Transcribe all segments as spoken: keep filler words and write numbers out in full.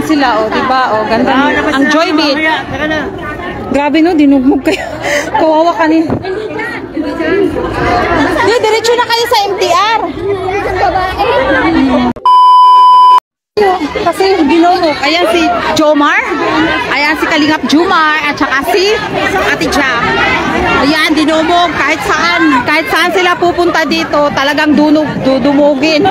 Ayan sila, oh, diba? Oh, ganda. Ang Joybit. Grabe no, dinugmog kayo. Kawawa ka ni. Di, diretso na kayo sa M T R. Kasi binunok. Ayan si Jomar. Ayan si Kalingap Jomar. At saka si Ate Jack. Ayan, dinumog. Kahit saan. Kahit saan sila pupunta dito, talagang dunug, dudumugin.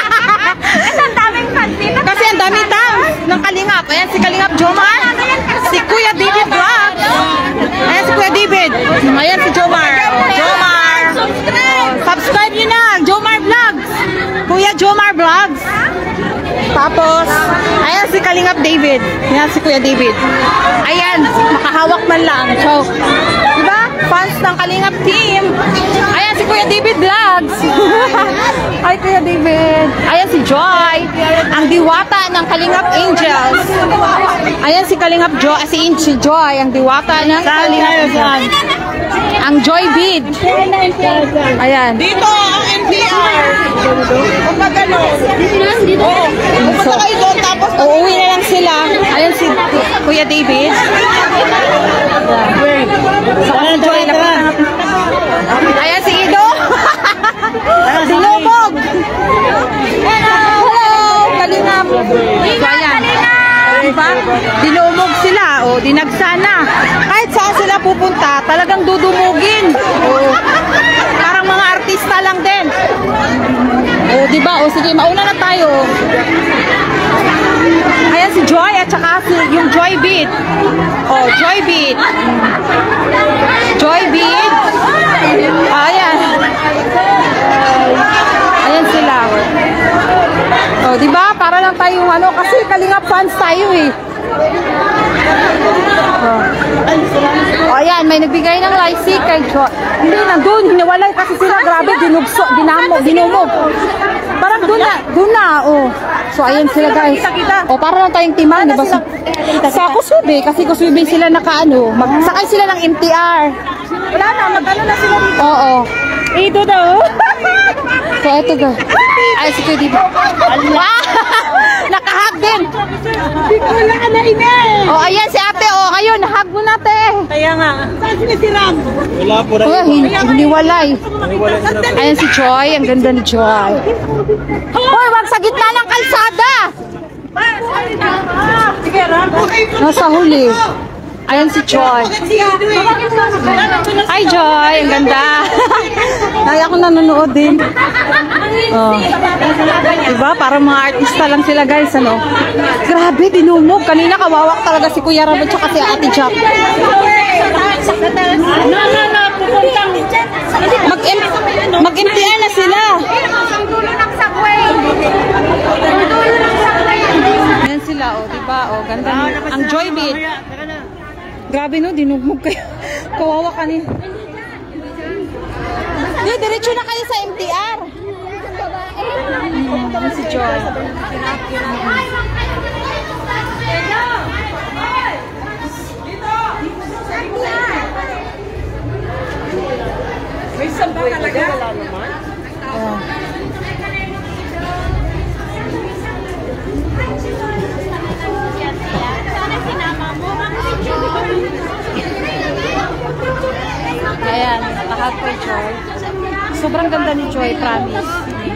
Kasi ang dami tang ng Kalingap. Ayan si Kalingap Jomar. Si Kuya David Vlog. Ayan si Kuya David. Ayan si Jomar. Jomar. Subscribe nyo na. Jomar Vlogs. Kuya Jomar Vlogs. Tapos, ayan si Kalingap David. Ayan si Kuya David. Ayan, makahawak man lang. So, diba? Fans ng Kalingap team. Ayan si Kuya David Vlogs. Ay, Kuya David. Ayan si Joy. Ang diwata ng Kalingap Angels. Ayan si Kalingap Joy. Si, si Joy. Ang diwata ng Kalingap Angels. Ang Joybit. Ayan. Dito ang N P R. Kung magano. Oo. Pupunta kayo doon tapos uuwi na lang sila. Ayan si Kuya David. Ayan, Joy. Ayan si Ido. Dinumog. Hello, Kalingap. So, ayan. Diba? Dinumog sila. O, dinagsana. Kahit saan sila pupunta, talagang dudumugin. O, parang mga artista lang din. O, diba? O, sige, mauna na tayo. Ayan si Joy at saka si, yung Joybit. O, Joybit. Joybit. Ayan. Ayan sila. O, diba? Para lang tayong ano, kasi Kalingap fans tayo eh. Oh. Oh, ayan, may nagbigay ng lycee kay Joy. Hindi, nandun, hiniwalay kasi sila, grabe, dinugso, dinamo, dinumog. Parang doon na, doon na, oh. So, ayan sila guys. Oh, para lang tayong timan, diba? Sa, sa Kusubi, kasi Kusubi sila nakaano, magsakay sila ng M T R. wala na, magano na sila dito. Oo. Ito daw. So, ito ga. Ay, si Kuya David. Wow! Nakahag din. Wala ka na ina eh. Oh, ayan si ate. Oh, ayun, hug mo natin. Kaya nga. Saan sila si Ram? Wala po rin. Oh, hiniwalay. Ayan si Joy. Ang ganda ni Joy. Hoy, wag sa gitna ng kalsada. Sige, Ram. Nasa huli. Ayan si Joy. Hi, Joy. Ang ganda. Naya ko nanonood din. Oh. Diba? Parang mga artista lang sila, guys. Ano? Grabe, dinumog. Kanina kawawak talaga si Kuya Ram at saka si Ate Jack. No, no, no. Pupuntang. Mag-M T R na sila. Ayan sila, oh. Diba? Oh, ganda. Ang Joybit. Grabe no, dinugmog kayo. Kawawa ka ni. Di, diretso na kayo sa M T R. Hmm, si Joy. May samba talaga. Wala naman. Oh. Ayan, lahat kay Joy. Sobrang ganda ni Joy, promise.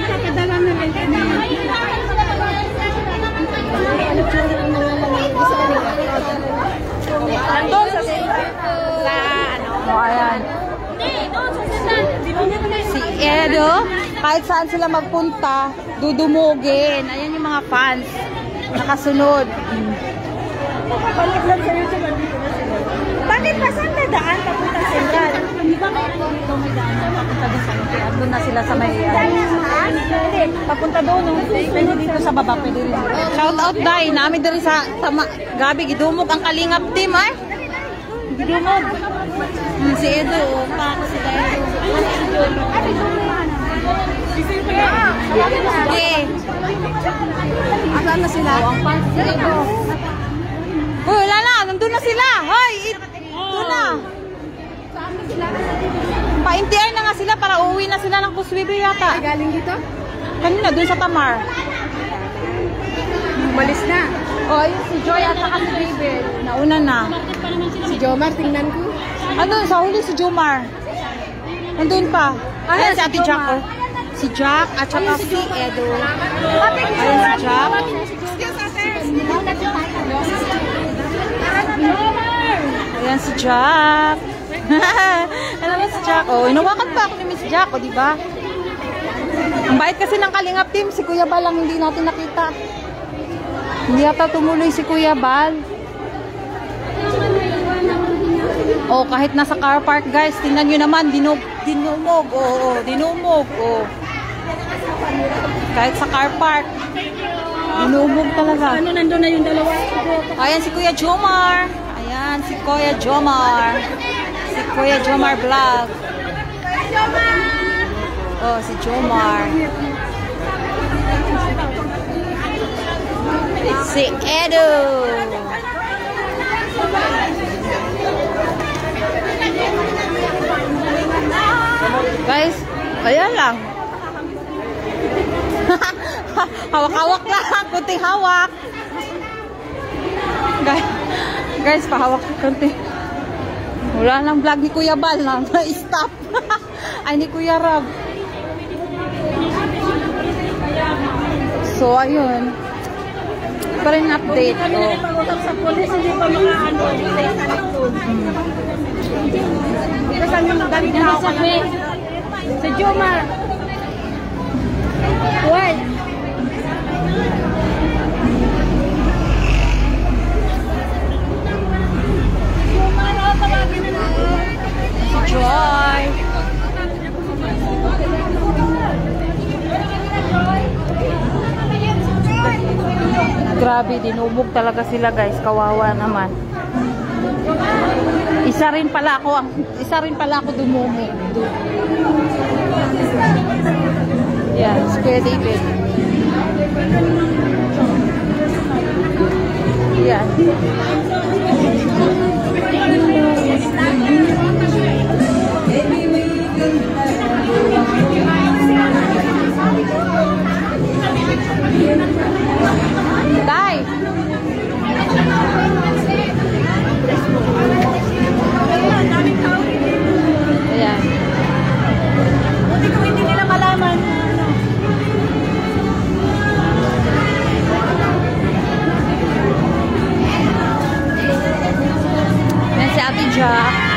Doon sa sa ano? Oh, ayan. Si Edo, kahit saan sila magpunta, dudumugin. Ayan yung mga fans. Nakasunod. Balik lang sa YouTube, andito na sila. Bakit pa saan na daan papunta Central? Hindi ba may dito may daan papunta doon sa Central? Doon na sila sa may... Hindi, papunta doon. Pwede dito sa baba, pwede rin. Shout out dai, namin diri sa tama. Gabi gidumog ang Kalingap team ay. Gidumog. Hmm, si Edo, oh, pa ako si Dai. Okay. Asa na sila? Ang fans si Edo. Hoy, wala na, nandun na sila. Hoy, doon na. Pa-M T R na nga sila para uuwi na sila ng Kuswibi yata. Galing dito? Kanina, dun sa Tamar. Umalis na. Oh, yun si Joy at saka si David. Nauna na. Si Jomar, tingnan ko. Andun, sa huli si Jomar. Andun pa. Ayan si Ate Jack. Oh. Si Jack at saka si Edo. Ayan si Jack. Ayan si Jack. Ayan si Jack. Oh, inawakan pa ako ni Miss Jack. O, diba? Ang bait kasi ng Kalingap team. Si Kuya Bal lang hindi natin nakita. Hindi yata tumuloy si Kuya Bal. Oh, kahit nasa car park, guys, tingnan nyo naman, dinug, dinumog, oh, oh, dinumog, oh. Kahit sa car park, dinumog talaga. Ano, nandun na yung dalawa? Ayan si Kuya Jomar. Ayan si Kuya Jomar. Si Kuya Jomar Vlog. Oh, si Jomar. Si Edo. Guys, ayan lang. Hawak-hawak lang, kunting hawak. Guys, guys, pahawak kunting. Wala lang vlog ni Kuya Bal na stop. Ay, ni Kuya Rob. So, ayun. Pa rin update. Kami Oh. na pag-usap sa polis, hindi pa makaano. Kasi ang galing na ako kami. Si Jomar. What? Jomar, oh, tawagin na lang. Si Joy. Grabe, dinubog talaga sila, guys. Kawawa naman. Isa rin pala ako, ang isa rin pala ako dumumog. Yeah, Square David. Yeah. Tay. Ayan. Buti kung hindi nila malaman. Ayan si Ate Jack.